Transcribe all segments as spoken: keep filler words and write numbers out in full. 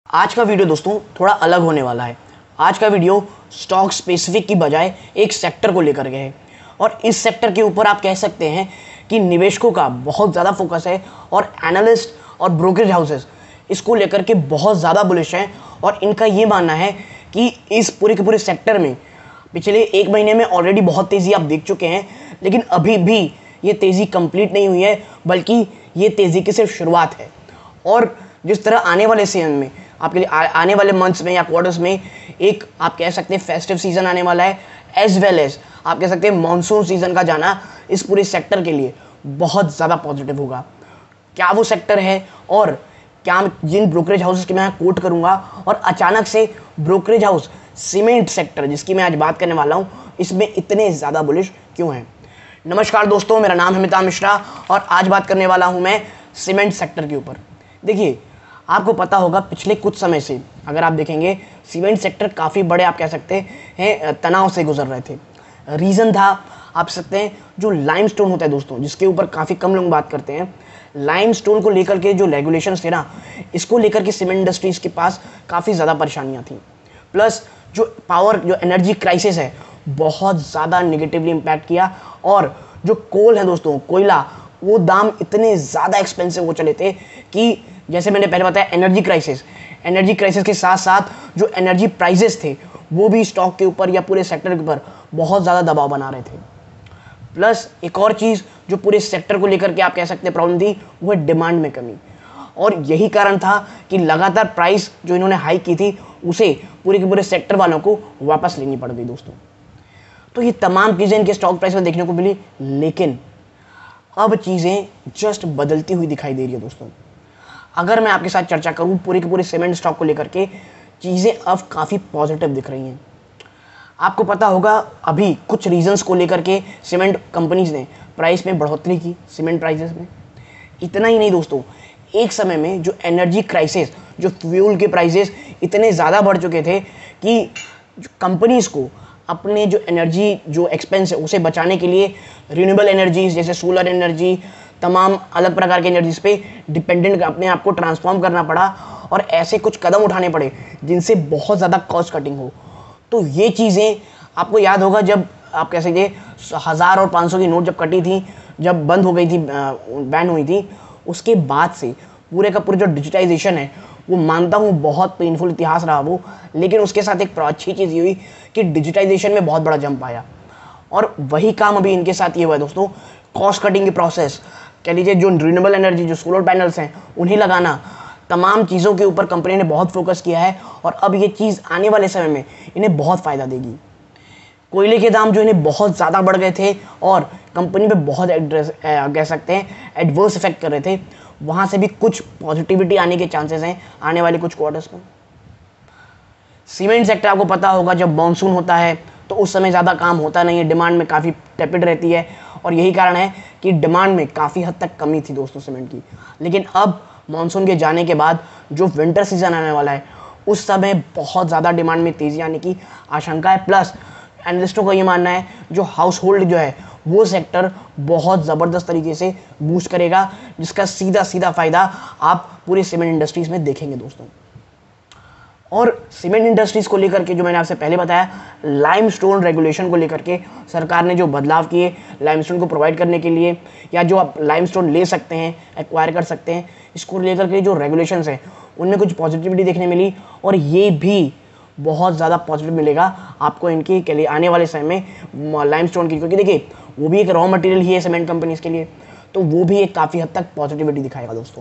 आज का वीडियो दोस्तों थोड़ा अलग होने वाला है। आज का वीडियो स्टॉक स्पेसिफिक की बजाय एक सेक्टर को लेकर के है और इस सेक्टर के ऊपर आप कह सकते हैं कि निवेशकों का बहुत ज़्यादा फोकस है और एनालिस्ट और ब्रोकरेज हाउसेस इसको लेकर के बहुत ज़्यादा बुलिश हैं और इनका ये मानना है कि इस पूरे के पूरे सेक्टर में पिछले एक महीने में ऑलरेडी बहुत तेज़ी आप देख चुके हैं, लेकिन अभी भी ये तेज़ी कंप्लीट नहीं हुई है, बल्कि ये तेज़ी की सिर्फ शुरुआत है। और जिस तरह आने वाले सीजन में आपके लिए आ, आने वाले मंथ्स में या क्वार्टर्स में एक आप कह सकते हैं फेस्टिव सीजन आने वाला है, एज वेल एज आप कह सकते हैं मानसून सीजन का जाना इस पूरे सेक्टर के लिए बहुत ज़्यादा पॉजिटिव होगा। क्या वो सेक्टर है और क्या जिन ब्रोकरेज हाउसेस की मैं यहाँ कोट करूँगा और अचानक से ब्रोकरेज हाउस सीमेंट सेक्टर जिसकी मैं आज बात करने वाला हूँ इसमें इतने ज़्यादा बुलिश क्यों हैं। नमस्कार दोस्तों, मेरा नाम है अमिताभ मिश्रा और आज बात करने वाला हूँ मैं सीमेंट सेक्टर के ऊपर। देखिए, आपको पता होगा पिछले कुछ समय से अगर आप देखेंगे सीमेंट सेक्टर काफ़ी बड़े आप कह सकते हैं तनाव से गुजर रहे थे। रीज़न था आप सकते हैं जो लाइमस्टोन होता है दोस्तों, जिसके ऊपर काफ़ी कम लोग बात करते हैं। लाइमस्टोन को लेकर के जो रेगुलेशंस थे ना, इसको लेकर के सीमेंट इंडस्ट्रीज़ के पास काफ़ी ज़्यादा परेशानियाँ थी। प्लस जो पावर जो एनर्जी क्राइसिस है बहुत ज़्यादा निगेटिवली इम्पैक्ट किया और जो कोल है दोस्तों, कोयला, वो दाम इतने ज़्यादा एक्सपेंसिव हो चले थे कि जैसे मैंने पहले बताया एनर्जी क्राइसिस एनर्जी क्राइसिस के साथ साथ जो एनर्जी प्राइसेस थे वो भी स्टॉक के ऊपर या पूरे सेक्टर के ऊपर बहुत ज़्यादा दबाव बना रहे थे। प्लस एक और चीज़ जो पूरे सेक्टर को लेकर के आप कह सकते हैं प्रॉब्लम थी, वो है डिमांड में कमी। और यही कारण था कि लगातार प्राइस जो इन्होंने हाई की थी उसे पूरे के पूरे सेक्टर वालों को वापस लेनी पड़ गई दोस्तों। तो ये तमाम चीज़ें इनके स्टॉक प्राइस में देखने को मिली, लेकिन अब चीज़ें जस्ट बदलती हुई दिखाई दे रही है दोस्तों। अगर मैं आपके साथ चर्चा करूं पूरे के पूरे सीमेंट स्टॉक को लेकर के, चीज़ें अब काफ़ी पॉजिटिव दिख रही हैं। आपको पता होगा अभी कुछ रीजंस को लेकर के सीमेंट कंपनीज ने प्राइस में बढ़ोतरी की, सीमेंट प्राइसेस में। इतना ही नहीं दोस्तों, एक समय में जो एनर्जी क्राइसिस, जो फ्यूल के प्राइसेस इतने ज़्यादा बढ़ चुके थे कि कंपनीज़ को अपने जो एनर्जी जो एक्सपेंस है उसे बचाने के लिए रिन्यूएबल एनर्जीज जैसे सोलर एनर्जी, तमाम अलग प्रकार के एनर्जीज पे डिपेंडेंट अपने आप को ट्रांसफॉर्म करना पड़ा और ऐसे कुछ कदम उठाने पड़े जिनसे बहुत ज़्यादा कॉस्ट कटिंग हो। तो ये चीज़ें आपको याद होगा जब आप कह सकते हज़ार और पाँच सौ की नोट जब कटी थी, जब बंद हो गई थी, बैन हुई थी, उसके बाद से पूरे का पूरा जो डिजिटाइजेशन है वो मानता हूँ बहुत पेनफुल इतिहास रहा वो, लेकिन उसके साथ एक अच्छी चीज़ ये हुई कि डिजिटाइजेशन में बहुत बड़ा जंप आया। और वही काम अभी इनके साथ ये हुआ है दोस्तों, कॉस्ट कटिंग की प्रोसेस कह लीजिए, जो रिन्यूएबल एनर्जी जो सोलर पैनल्स हैं उन्हें लगाना, तमाम चीज़ों के ऊपर कंपनी ने बहुत फोकस किया है और अब ये चीज़ आने वाले समय में इन्हें बहुत फ़ायदा देगी। कोयले के दाम जो इन्हें बहुत ज़्यादा बढ़ गए थे और कंपनी पे बहुत एड्रेस कह सकते हैं एडवर्स इफेक्ट कर रहे थे, वहाँ से भी कुछ पॉजिटिविटी आने के चांसेस हैं आने वाले कुछ क्वार्टर्स में। सीमेंट सेक्टर आपको पता होगा जब मानसून होता है तो उस समय ज़्यादा काम होता नहीं है, डिमांड में काफ़ी टेपिड रहती है और यही कारण है कि डिमांड में काफ़ी हद तक कमी थी दोस्तों सीमेंट की। लेकिन अब मानसून के जाने के बाद जो विंटर सीजन आने वाला है उस समय बहुत ज़्यादा डिमांड में तेज़ी आने की आशंका है। प्लस एनालिस्टों का ये मानना है जो हाउस होल्ड जो है वो सेक्टर बहुत ज़बरदस्त तरीके से बूस्ट करेगा, जिसका सीधा सीधा फ़ायदा आप पूरे सीमेंट इंडस्ट्रीज़ में देखेंगे दोस्तों। और सीमेंट इंडस्ट्रीज़ को लेकर के जो मैंने आपसे पहले बताया, लाइमस्टोन रेगुलेशन को लेकर के सरकार ने जो बदलाव किए लाइमस्टोन को प्रोवाइड करने के लिए, या जो आप लाइमस्टोन ले सकते हैं, एक्वायर कर सकते हैं, इसको लेकर के जो रेगुलेशंस हैं उनमें कुछ पॉजिटिविटी देखने मिली और ये भी बहुत ज़्यादा पॉजिटिव मिलेगा आपको इनके के लिए आने वाले समय में लाइमस्टोन की, क्योंकि देखिए वो भी एक रॉ मटेरियल ही है सीमेंट कंपनीज़ के लिए, तो वो भी एक काफ़ी हद तक पॉजिटिविटी दिखाएगा दोस्तों।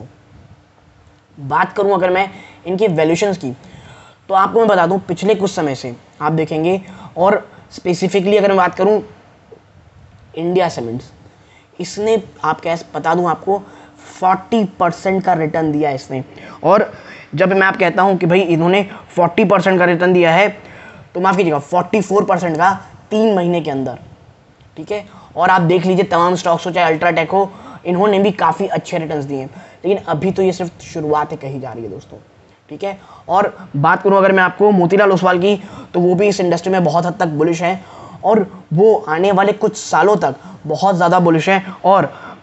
बात करूँ अगर मैं इनकी वैल्यूशंस की, तो आपको मैं बता दूं पिछले कुछ समय से आप देखेंगे, और स्पेसिफिकली अगर मैं बात करूं इंडिया सीमेंट्स, इसने आप कैसे बता दूं आपको चालीस परसेंट का रिटर्न दिया है इसने। और जब मैं आप कहता हूं कि भाई इन्होंने चालीस परसेंट का रिटर्न दिया है तो माफ़ कीजिएगा चौवालीस परसेंट का तीन महीने के अंदर, ठीक है। और आप देख लीजिए तमाम स्टॉक्स हो चाहे अल्ट्राटेक हो, इन्होंने भी काफ़ी अच्छे रिटर्न्स दिए हैं, लेकिन अभी तो ये सिर्फ शुरुआत है कही जा रही है दोस्तों, ठीक है। और बात करूं अगर मैं आपको मोतीलाल ओसवाल की, तो वो भी इस इंडस्ट्री में बहुत हद तक बुलिश हैं और वो आने वाले कुछ सालों तक बहुत ज़्यादा बुलिश हैं और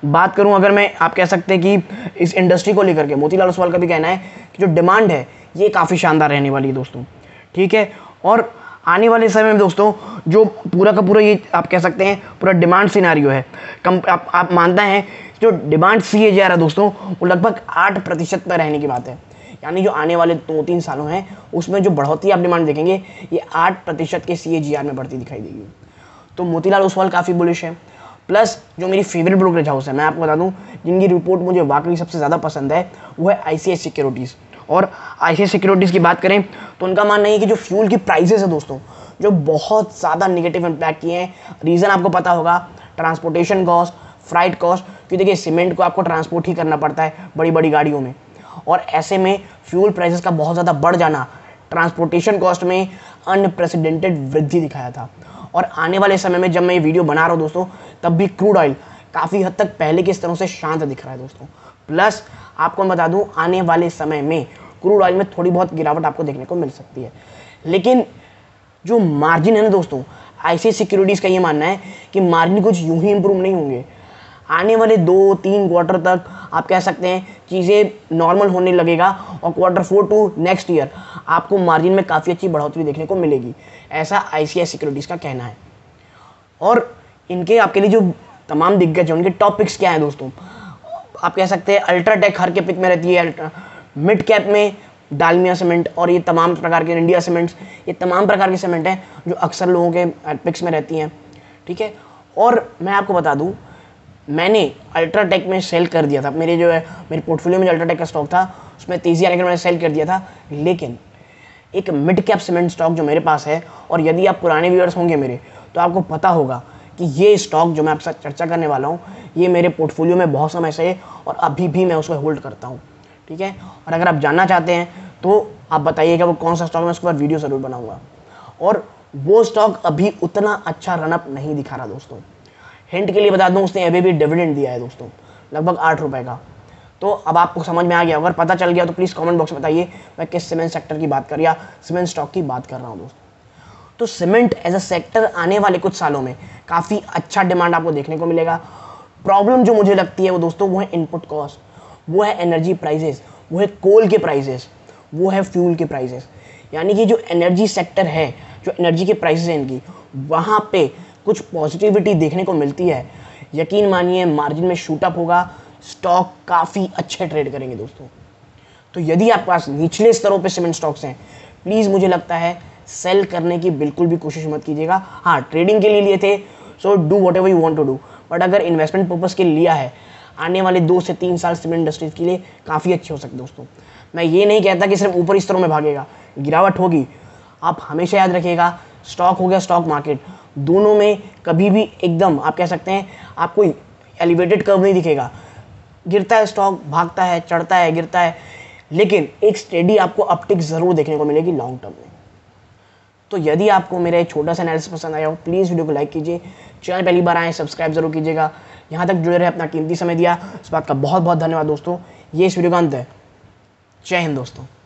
बात करूं अगर मैं, आप कह सकते हैं कि इस इंडस्ट्री को लेकर के मोतीलाल ओसवाल का भी कहना है कि जो डिमांड है ये काफ़ी शानदार रहने वाली है दोस्तों, ठीक है। और आने वाले समय में दोस्तों जो पूरा का पूरा ये आप कह सकते हैं पूरा डिमांड सिनारियो है, कम आप, आप मानते हैं जो demand C A ji are है दोस्तों वो लगभग आठ प्रतिशत पर रहने की बात है। यानी जो आने वाले दो तीन सालों हैं उसमें जो बढ़ोतरी आप डिमांड देखेंगे ये आठ प्रतिशत के सी ए जी आर में बढ़ती दिखाई देगी। तो मोतीलाल ओसवाल काफ़ी बुलिश है। प्लस जो मेरी फेवरेट ब्रोकरेज हाउस है, मैं आपको बता दूं जिनकी रिपोर्ट मुझे वाकई सबसे ज़्यादा पसंद है वो है आई सी आई सिक्योरिटीज़। और आई सी आई सिक्योरिटीज़ की बात करें तो उनका मानना है कि जो फ्यूल की प्राइसेस है दोस्तों जो बहुत ज़्यादा निगेटिव इम्पैक्ट किए हैं। रीज़न आपको पता होगा, ट्रांसपोर्टेशन कॉस्ट, फ्राइट कॉस्ट, क्योंकि देखिए सीमेंट को आपको ट्रांसपोर्ट ही करना पड़ता है बड़ी बड़ी गाड़ियों में, और ऐसे में फ्यूल प्राइसेस का बहुत ज़्यादा बढ़ जाना ट्रांसपोर्टेशन कॉस्ट में अनप्रेसिडेंटेड वृद्धि दिखाया था। और आने वाले समय में जब मैं ये वीडियो बना रहा हूँ दोस्तों तब भी क्रूड ऑयल काफ़ी हद तक पहले के स्तरों से शांत दिख रहा है दोस्तों। प्लस आपको मैं बता दूँ आने वाले समय में क्रूड ऑयल में थोड़ी बहुत गिरावट आपको देखने को मिल सकती है, लेकिन जो मार्जिन है ना दोस्तों, आई सी आई सिक्योरिटीज़ का ये मानना है कि मार्जिन कुछ यूं ही इंप्रूव नहीं होंगे। आने वाले दो तीन क्वार्टर तक आप कह सकते हैं चीज़ें नॉर्मल होने लगेगा और quarter four to next year आपको मार्जिन में काफ़ी अच्छी बढ़ोतरी देखने को मिलेगी, ऐसा आई सी आई सिक्योरिटीज़ का कहना है। और इनके आपके लिए जो तमाम दिग्गज हैं उनके टॉपिक्स क्या हैं दोस्तों, आप कह सकते हैं अल्ट्राटेक हर के पिक में रहती है, मिड कैप में डालमिया सीमेंट और ये तमाम प्रकार के इंडिया सीमेंट्स, ये तमाम प्रकार के सीमेंट हैं जो अक्सर लोगों के पिक्स में रहती हैं, ठीक है। और मैं आपको बता दूं मैंने अल्ट्राटेक में सेल कर दिया था, मेरे जो है मेरे पोर्टफोलियो में जो अल्ट्राटेक का स्टॉक था उसमें तेज़ी आने के मैंने सेल कर दिया था। लेकिन एक मिड कैप सीमेंट स्टॉक जो मेरे पास है, और यदि आप पुराने व्यूअर्स होंगे मेरे तो आपको पता होगा कि ये स्टॉक जो मैं आपके साथ चर्चा करने वाला हूँ ये मेरे पोर्टफोलियो में बहुत समय से है और अभी भी मैं उसको होल्ड करता हूँ, ठीक है। और अगर आप जानना चाहते हैं तो आप बताइएगा वो कौन सा स्टॉक, मैं उसके बाद वीडियो ज़रूर बनाऊंगा। और वो स्टॉक अभी उतना अच्छा रनअप नहीं दिखा रहा दोस्तों। हिंट के लिए बता दूं उसने अभी भी डिविडेंड दिया है दोस्तों लगभग आठ रुपए का। तो अब आपको समझ में आ गया, अगर पता चल गया तो प्लीज़ कमेंट बॉक्स में बताइए मैं किस सीमेंट सेक्टर की बात कर या सीमेंट स्टॉक की बात कर रहा हूँ दोस्तों। तो सीमेंट एज अ सेक्टर आने वाले कुछ सालों में काफ़ी अच्छा डिमांड आपको देखने को मिलेगा। प्रॉब्लम जो मुझे लगती है वो दोस्तों वो है इनपुट कॉस्ट, वो है एनर्जी प्राइजेस, वो है कोल के प्राइजेस, वो है फ्यूल के प्राइजेस। यानी कि जो एनर्जी सेक्टर है, जो एनर्जी के प्राइसेस हैं इनकी, वहाँ पे कुछ पॉजिटिविटी देखने को मिलती है। यकीन मानिए मार्जिन में शूट अप होगा, स्टॉक काफ़ी अच्छे ट्रेड करेंगे दोस्तों। तो यदि आपके पास निचले स्तरों पे सीमेंट स्टॉक्स हैं प्लीज़ मुझे लगता है सेल करने की बिल्कुल भी कोशिश मत कीजिएगा। हाँ, ट्रेडिंग के लिए लिए थे so do whatever you want to do, but अगर इन्वेस्टमेंट पर्पज़ के लिए लिया है आने वाले दो से तीन साल सीमेंट इंडस्ट्रीज के लिए काफ़ी अच्छे हो सकते दोस्तों। मैं ये नहीं कहता कि सिर्फ ऊपरी स्तरों में भागेगा, गिरावट होगी। आप हमेशा याद रखिएगा स्टॉक हो गया स्टॉक मार्केट, दोनों में कभी भी एकदम आप कह सकते हैं आपको एलिवेटेड कर्व नहीं दिखेगा। गिरता है स्टॉक, भागता है, चढ़ता है, गिरता है, लेकिन एक स्टेडी आपको अपटिक ज़रूर देखने को मिलेगी लॉन्ग टर्म में। तो यदि आपको मेरा एक छोटा सा एनालिसिस पसंद आया हो प्लीज़ वीडियो को लाइक कीजिए, चैनल पहली बार आए सब्सक्राइब जरूर कीजिएगा। यहाँ तक जुड़े रहे, अपना कीमती समय दिया, इस बात का बहुत बहुत धन्यवाद दोस्तों। ये इस वीडियो का अंत है। जय हिंद दोस्तों।